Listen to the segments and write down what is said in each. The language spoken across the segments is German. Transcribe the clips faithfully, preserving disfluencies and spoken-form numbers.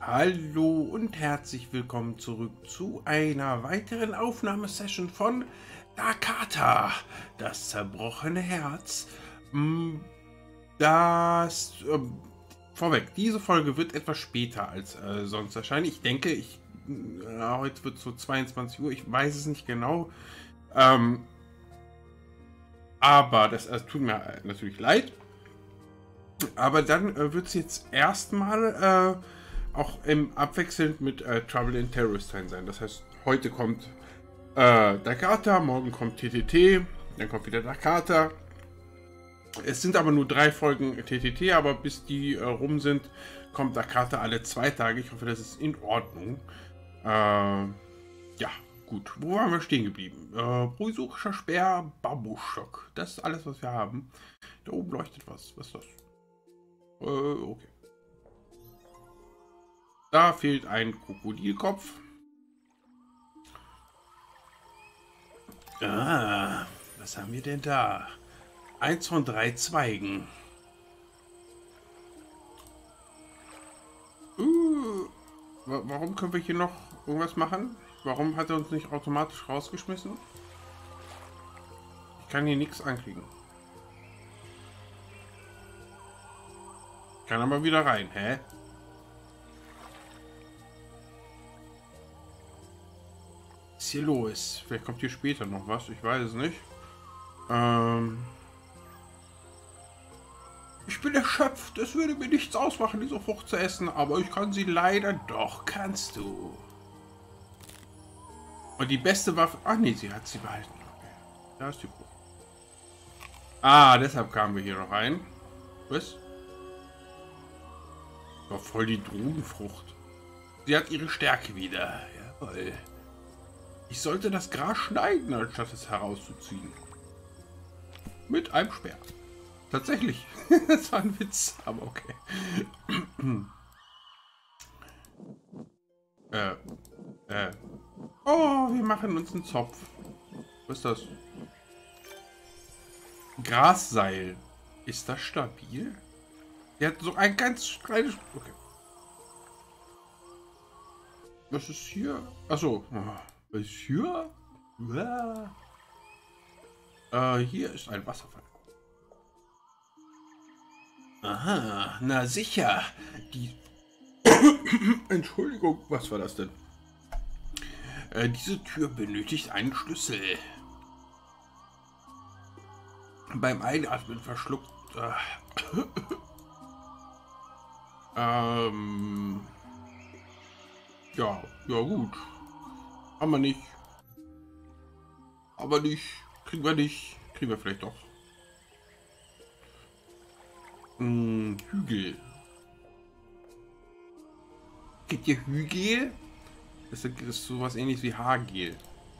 Hallo und herzlich willkommen zurück zu einer weiteren Aufnahmesession von Dakata, das zerbrochene Herz. Mm, Das, ähm, vorweg, diese Folge wird etwas später als äh, sonst erscheinen. Ich denke, ich, äh, heute wird so zweiundzwanzig Uhr, ich weiß es nicht genau. Ähm, aber das, das tut mir natürlich leid. Aber dann äh, wird es jetzt erstmal äh, auch im abwechselnd mit äh, Trouble in Terrorist Time sein. Das heißt, heute kommt äh, Dakata, morgen kommt T T T, dann kommt wieder Dakata. Es sind aber nur drei Folgen T T T, aber bis die äh, rum sind, kommt Dakata alle zwei Tage. Ich hoffe, das ist in Ordnung. Äh, ja, gut. Wo waren wir stehen geblieben? Äh, provisorischer Speer, Bambusstock. Das ist alles, was wir haben. Da oben leuchtet was. Was ist das? Äh, okay. Da fehlt ein Krokodilkopf. Ah, was haben wir denn da? Eins von drei Zweigen. Uh, warum können wir hier noch irgendwas machen? Warum hat er uns nicht automatisch rausgeschmissen? Ich kann hier nichts ankriegen. Ich kann aber wieder rein, hä? Was ist hier los? Vielleicht kommt hier später noch was, ich weiß es nicht. Ähm... Ich bin erschöpft, es würde mir nichts ausmachen, diese Frucht zu essen, aber ich kann sie leider doch, kannst du. Und die beste Waffe... Ach nee, sie hat sie behalten. Okay. Da ist die Frucht. Ah, deshalb kamen wir hier noch rein. Was? War voll die Drogenfrucht. Sie hat ihre Stärke wieder. Jawohl. Ich sollte das Gras schneiden, anstatt es herauszuziehen. Mit einem Speer. Tatsächlich. Das war ein Witz, aber okay. äh, äh. Oh, wir machen uns einen Zopf. Was ist das? Grasseil. Ist das stabil? Der hat so ein ganz kleines... Okay. Was ist hier? Achso. Was ist hier? Ja. Äh, hier ist ein Wasserfall. Aha, na sicher. Die... Entschuldigung, was war das denn? Äh, diese Tür benötigt einen Schlüssel. Beim Einatmen verschluckt... Äh, ähm... Ja, ja gut. Haben wir nicht. Aber nicht. Kriegen wir nicht. Kriegen wir vielleicht doch. Hm, Hügel. Gibt ihr Hügel? Das ist, das ist sowas ähnliches wie Haargel.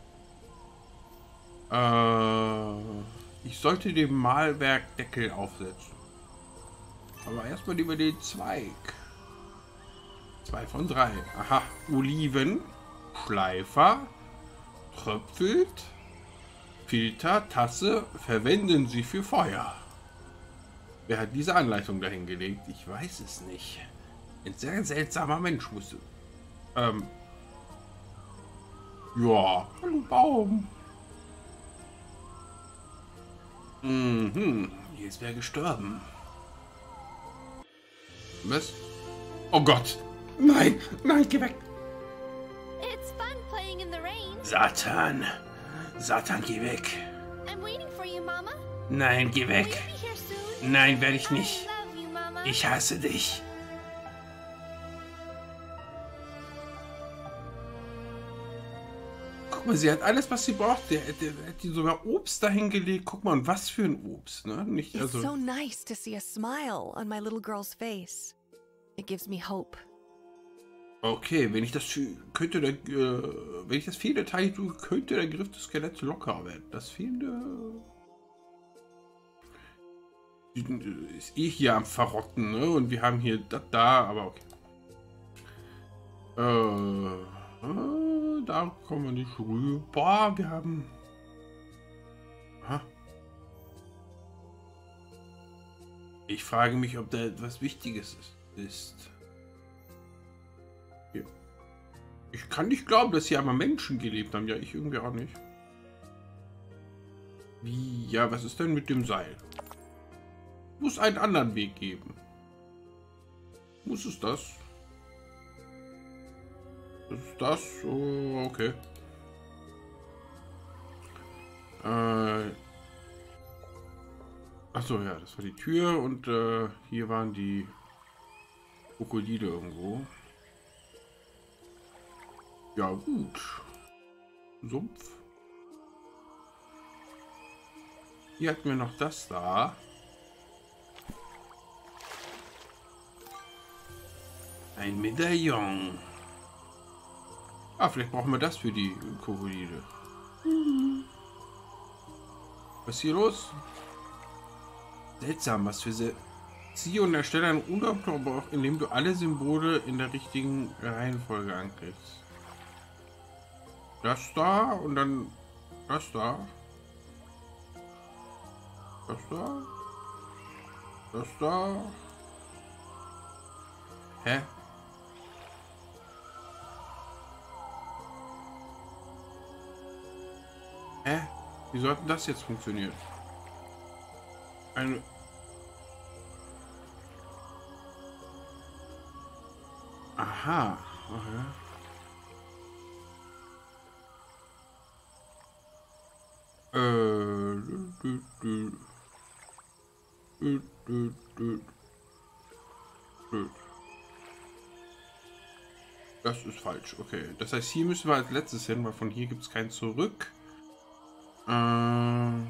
Äh, ich sollte den Mahlwerkdeckel aufsetzen. Aber erstmal über den Zweig. Zwei von drei. Aha. Oliven. Schleifer. Tröpfelt. Filter. Tasse. Verwenden Sie für Feuer. Wer hat diese Anleitung dahingelegt? Ich weiß es nicht. Ein sehr seltsamer Mensch musste. Ähm. Ja. Hallo Baum. Mhm. Jetzt wäre gestorben. Was? Oh Gott. Nein, nein, geh weg. It's fun playing in the rain. Satan. Satan, geh weg. I'm waiting for you, Mama. Nein, geh Will weg. you be here soon? Nein, werde ich I nicht. love you, Mama. Ich hasse dich. Guck mal, sie hat alles, was sie braucht. Der, der, der hat die sogar Obst dahingelegt. Guck mal, und was für ein Obst, ne? Nicht, It's also... so nice to see a smile on my little girl's face. It gives me hope. Okay, wenn ich das könnte, der, äh, wenn ich das fehlende Teil tue, könnte der Griff des Skeletts locker werden. Das fehlende ist eh hier am Verrotten, ne? Und wir haben hier das da, aber okay. Äh, äh, da kommen wir nicht rüber. Boah, wir haben. Aha. Ich frage mich, ob da etwas Wichtiges ist. Hier. Ich kann nicht glauben, dass hier einmal Menschen gelebt haben. Ja, ich irgendwie auch nicht. Wie? Ja, was ist denn mit dem Seil? Muss einen anderen Weg geben. Muss es das? Das ist das? Oh, okay. Äh. Achso, ja, das war die Tür und äh, hier waren die Krokodile irgendwo. Ja, gut. Sumpf. Hier hatten wir noch das da. Ein Medaillon. Ah, vielleicht brauchen wir das für die Krokodile. Was ist hier los? Seltsam, was für sie. Ziehe und erstelle einen Unterbrauch, indem du alle Symbole in der richtigen Reihenfolge anklickst. Das da und dann das da. Das da. Das da. Hä? Hä? Wie sollten das jetzt funktionieren? Eine. Aha. Okay. Äh. Du, du, du, du, du, du. Das ist falsch. Okay. Das heißt, hier müssen wir als letztes hin, weil von hier gibt es kein Zurück. Ähm.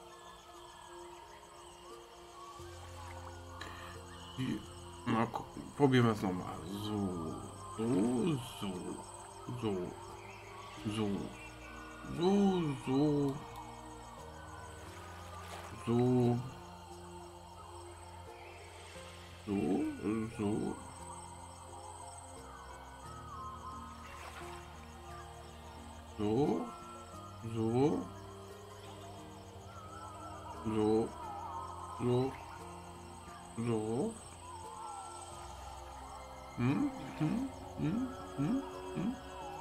Hier. Mal gucken. Probieren wir es nochmal. So. So. So. So. So. So. So. So. So. So. So. So. So. So. So. Hm? Hm? Hm? Hm? Hm?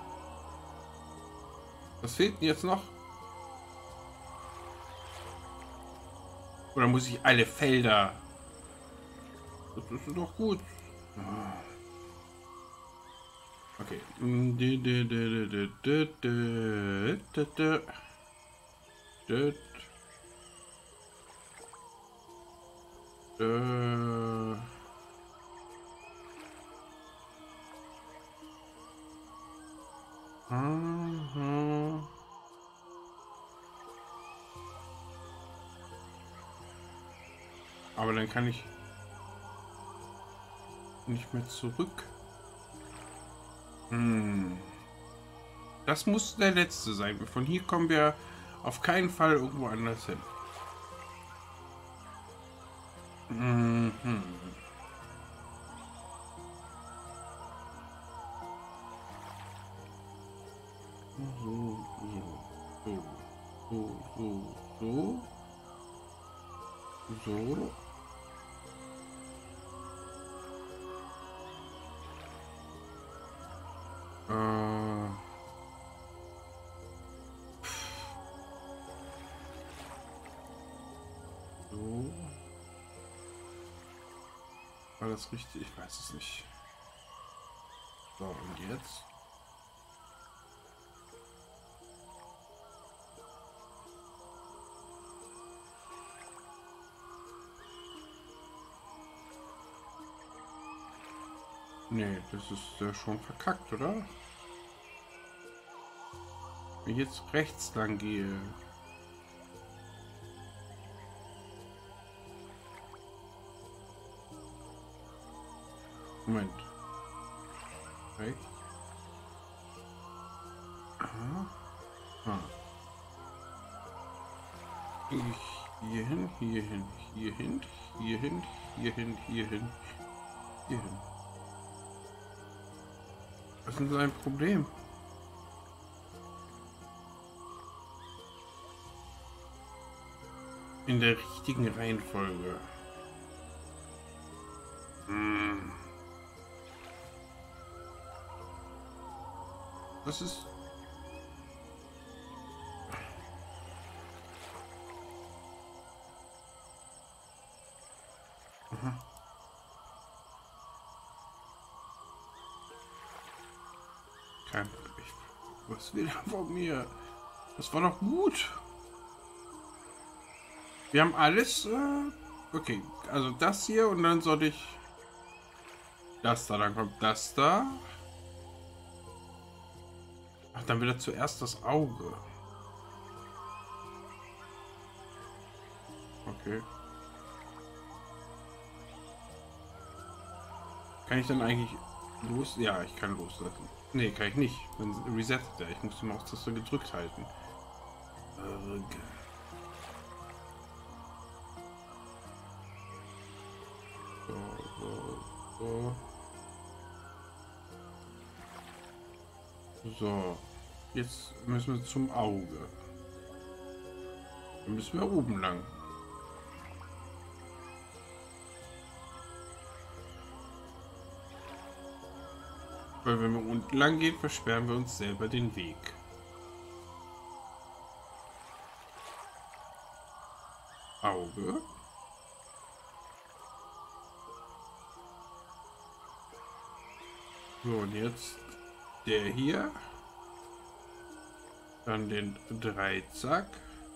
Was fehlt denn jetzt noch? Oder muss ich alle Felder? Das ist doch gut. Okay. Äh. Aha. Aber dann kann ich nicht mehr zurück. Hm. Das muss der letzte sein. Von hier kommen wir auf keinen Fall irgendwo anders hin. Mhm. So, so, so, so, so, so, so. Äh. So. War das richtig? Ich weiß es nicht. So, und jetzt? Nee, das ist ja schon verkackt, oder? Wenn ich jetzt rechts lang gehe. Moment. Rechts. Aha. Ah. Ich hier hin, hier hin, hier hin, hier hin, hier hin, hier hin, hier hin. Was ist denn sein Problem? In der richtigen Reihenfolge. Hm. Das ist... Aha. Kein Problem. Was will er von mir? Das war doch gut. Wir haben alles... Äh, okay, also das hier und dann sollte ich... Das da, dann kommt das da. Ach, dann will er zuerst das Auge. Okay. Kann ich dann eigentlich los? Ja, ich kann loslassen. Nee, kann ich nicht. Dann resettet er. Ich muss die Maustaste gedrückt halten. Arg. So, so, so. So. Jetzt müssen wir zum Auge. Dann müssen wir oben lang. Weil wenn wir unten lang gehen, versperren wir uns selber den Weg. Auge. So, und jetzt der hier. Dann den Dreizack.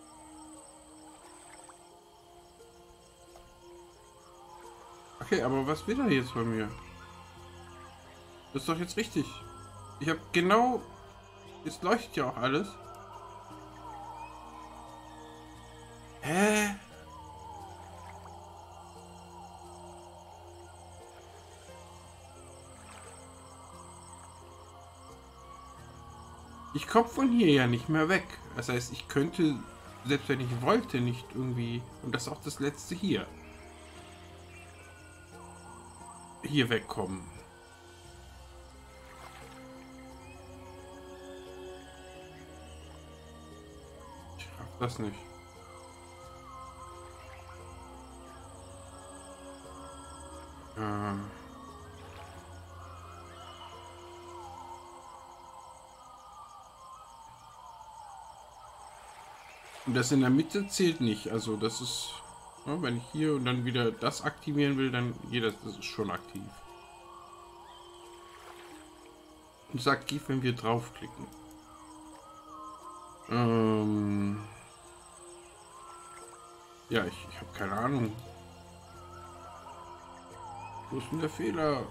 Okay, aber was will er jetzt von mir? Das ist doch jetzt richtig. Ich habe genau... Jetzt leuchtet ja auch alles. Hä? Ich komme von hier ja nicht mehr weg. Das heißt, ich könnte, selbst wenn ich wollte, nicht irgendwie... Und das ist auch das letzte hier. Hier wegkommen. Das nicht. Ähm. Und das in der Mitte zählt nicht. Also das ist, ja, wenn ich hier und dann wieder das aktivieren will, dann geht das, das ist schon aktiv. Und sagt aktiv, wenn wir draufklicken. Ähm. Ja, ich, ich habe keine Ahnung. Wo ist denn der Fehler?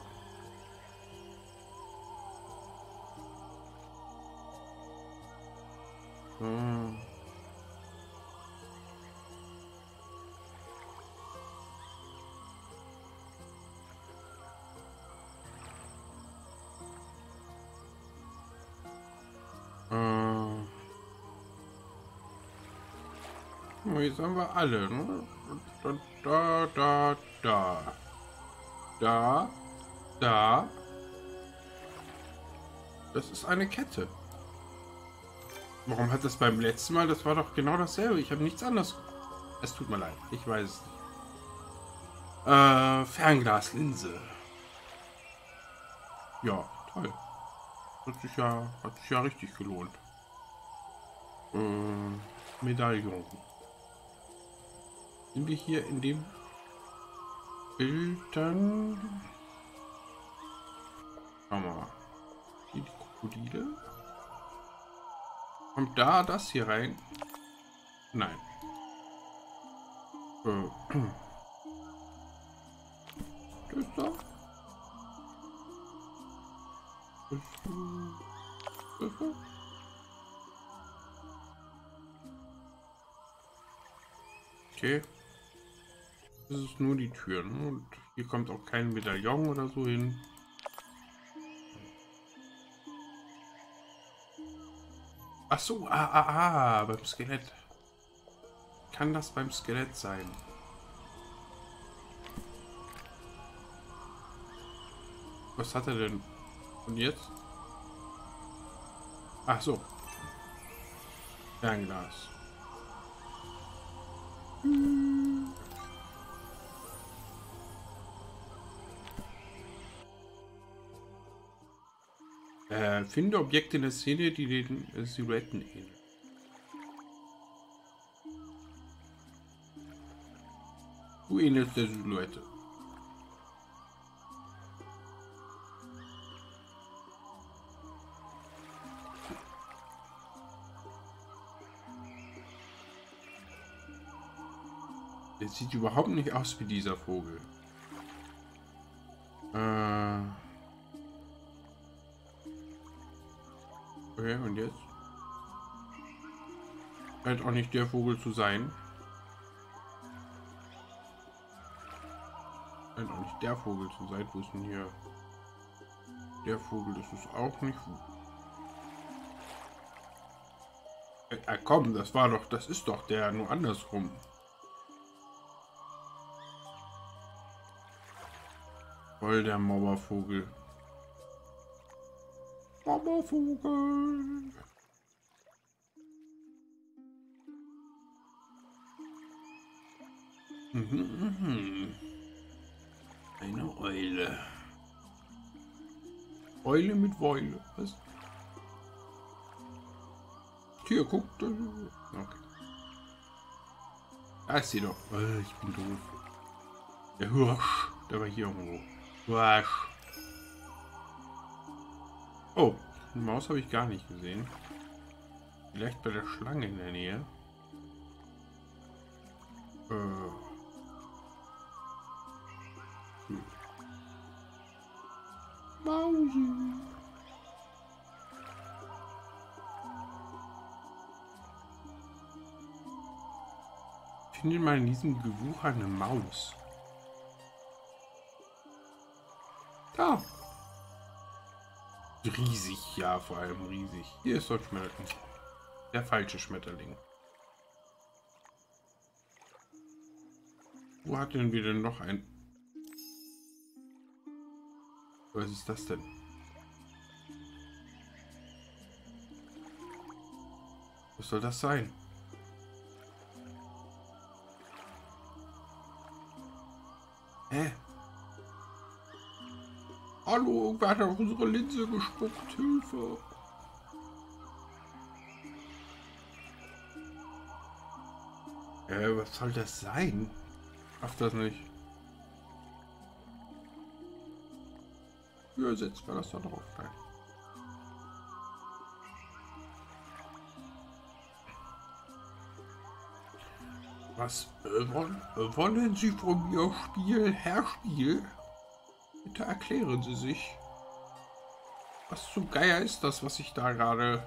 Ah. Ah. Oh, jetzt haben wir alle, ne? Da, da, da, da. Da, da. Das ist eine Kette. Warum hat das beim letzten Mal? Das war doch genau dasselbe. Ich habe nichts anderes. Es tut mir leid. Ich weiß es nicht. Äh, Fernglaslinse. Ja, toll. Hat sich ja, hat sich ja richtig gelohnt. Äh, Medaillon. Sind wir hier in dem Bild dann? Schauen wir mal. Hier die Krokodile. Kommt da das hier rein? Nein. Äh. Das da? Das, das da? Okay. Das ist nur die Tür, ne? Und hier kommt auch kein Medaillon oder so hin. Ach so, ah, ah, ah, beim Skelett. Kann das beim Skelett sein? Was hat er denn? Und jetzt? Ach so. Fernglas. Äh. Äh, finde Objekte in der Szene, die den äh, Silhouetten ähneln. Du ähnelst der Silhouette. Der sieht überhaupt nicht aus wie dieser Vogel. Äh. Okay, und jetzt? Scheint auch nicht der Vogel zu sein. Scheint auch nicht der Vogel zu sein. Wo ist denn hier? Der Vogel, das ist auch nicht. Äh, komm, das war doch, das ist doch der, nur andersrum. Voll der Mauervogel. Mauervogel. Mhm, mhm. Eine Eule. Eule mit Weule. Was? Hier, guck. Okay. Da ist sie doch. Oh, ich bin doof. Der Hirsch. Der war hier irgendwo. Hirsch. Oh, eine Maus habe ich gar nicht gesehen. Vielleicht bei der Schlange in der Nähe. Äh. Hm. Mausi. Findet mal in diesem Gewucher eine Maus. Da. Riesig, ja, vor allem riesig. Hier ist doch Schmetterling. Der falsche Schmetterling. Wo hatten wir denn noch ein... Was ist das denn? Was soll das sein? Hä? Hallo, irgendwer hat auf unsere Linse gespuckt. Hilfe. Äh, was soll das sein? Ach, das nicht. Ja, setzt mal das da drauf rein. Was äh, wollen, äh, wollen Sie von mir, Spiel, Herr Spiel? Bitte erklären Sie sich. Was zum Geier ist das, was ich da gerade...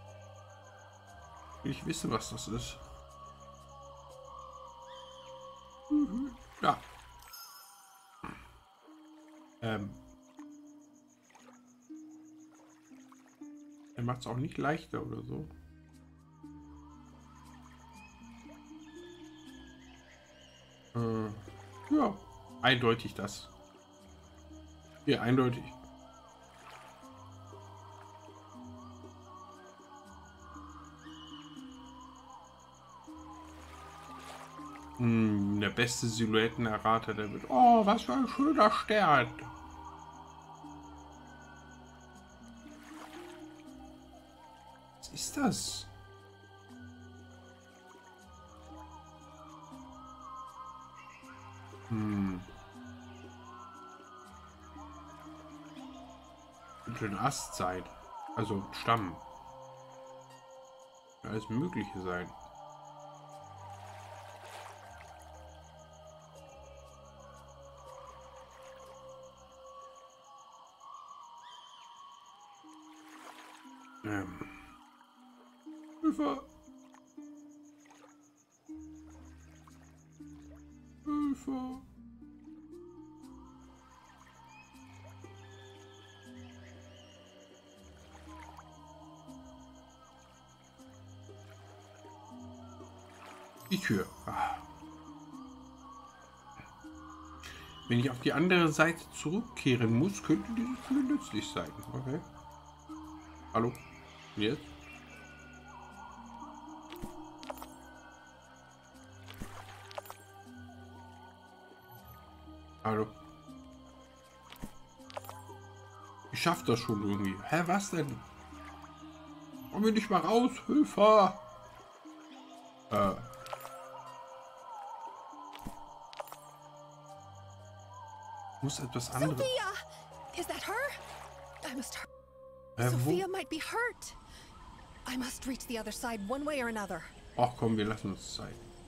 Will ich wissen, was das ist. Mhm. Ja. Ähm. Er macht es auch nicht leichter oder so. Äh, ja, eindeutig das. Ja, eindeutig. Hm, der beste Silhouettenerrater, der wird... Oh, was für ein schöner Stern. Was ist das? Hm. Könnte ein Ast sein. Also Stamm. Ja, alles Mögliche sein. Ähm. Hilfe! Hilfe! Die Tür. Ah. Wenn ich auf die andere Seite zurückkehren muss, könnte diese Tür nützlich sein. Okay. Hallo? Jetzt? Hallo? Ich schaff das schon irgendwie. Hä, was denn? Komm wir nicht mal raus, Hilfe! Äh. Muss etwas anderes. Sophia! Is that her? I must hurt. Äh, wo? Sophia might be hurt. I must reach the other side one way or another. Ach komm, wir lassen uns Zeit.